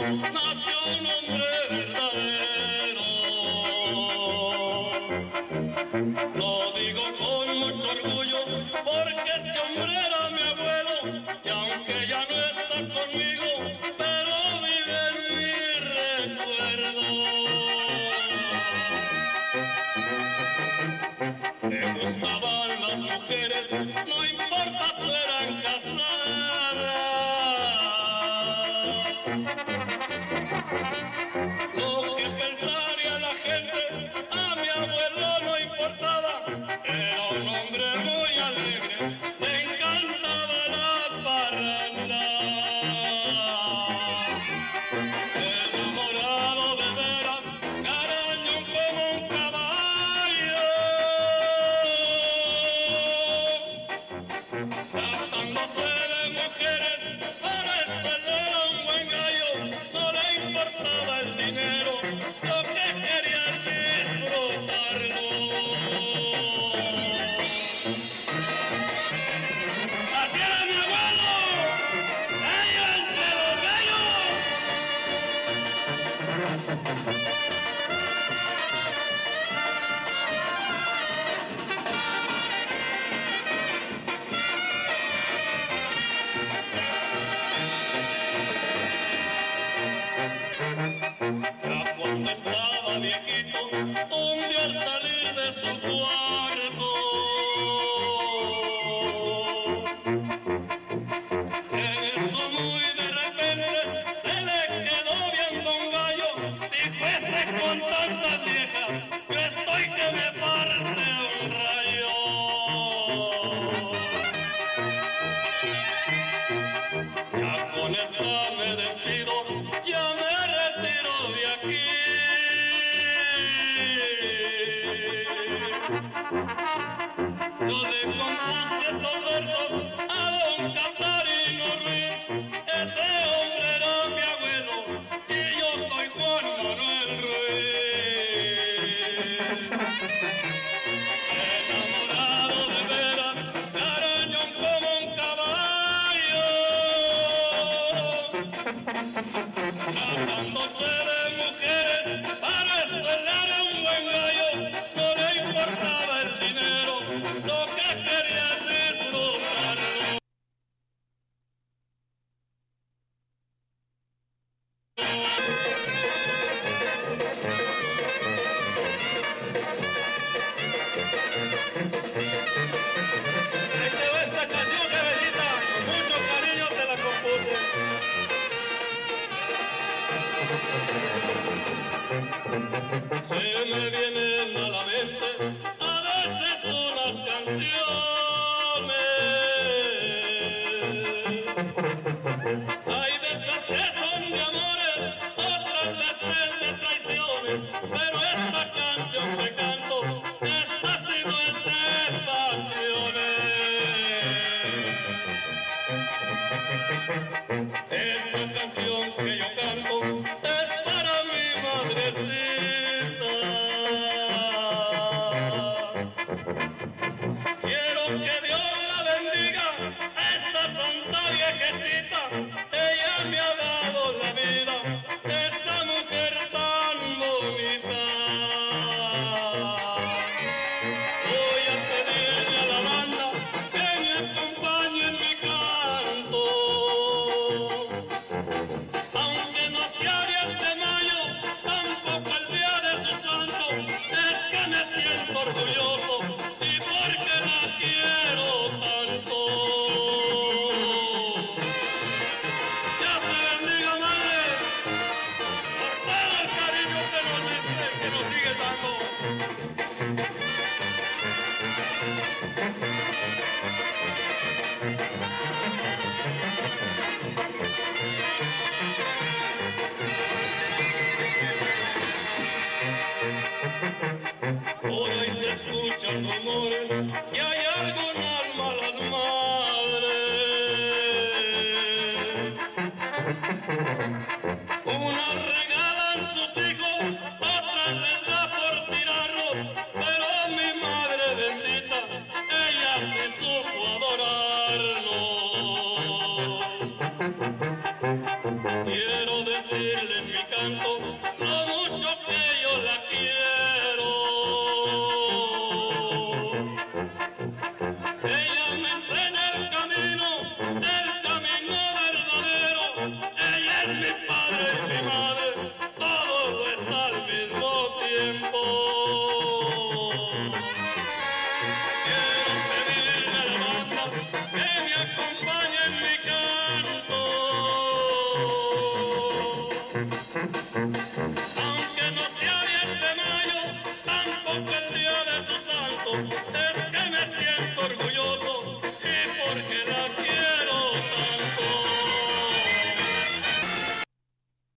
nació un hombre verdadero. Lo digo con mucho orgullo porque ese hombre era mi abuelo y aunque ya no está conmigo, pero vive en mi recuerdo. Me gustaban las mujeres, no importa fueran casadas. Lo que pensaría la gente, a mi abuelo no importaba. Era un hombre muy alegre, le encantaba la parranda. Enamorado de veras, carañón como un caballo. Tratándose de mujeres, para esto él era un buen gallo. No le importaba el dinero, lo que quería es disfrutarlo. Así era mi abuelo, gallo entre los gallos. Ya cuando estaba viejito, un día al salir de su cuarto, en eso muy de repente se le quedó viendo un gallo. Dijo ese con tantas viejas, yo estoy que me parte un rayo. Ya con esta me despido, ya me retiro de aquí. Yo le compuse estos versos a don Catarino Ruiz. Ese hombre era mi abuelo y yo soy Juan Manuel Ruiz. Enamorado de veras, carañón como un caballo. Tratándose de mujeres, para esto él era un buen gallo. No le importaba el dinero, lo que quería es disfrutarlo. Ahí te va esta canción, jefecita, con mucho cariño te la compuse. Se me vienen a la mente a veces unas canciones. Hay veces que son de amores, otras veces de traiciones, pero esta canción que canto, esta sí no es de pasiones. Esta canción que yo canto es para mi madrecita. Quiero que Dios la bendiga a esta santa viejecita. Ella me ha dado la vida, esa mujer tan bonita. Voy a pedirle a la banda que me acompañe en mi canto. Aunque no sea 10 de mayo, tampoco el día de su santo, es que me siento orgulloso y porque la quiero tanto. Dios te bendiga, madre, por todo el cariño que nos diste, que nos sigue dando. Por ahí se escuchan rumores que hay algunas malas madres. Unas regalan sus hijos, otras les da por tirarlos, pero mi madre bendita, ella se supo adorarlo. Quiero decirle contento, lo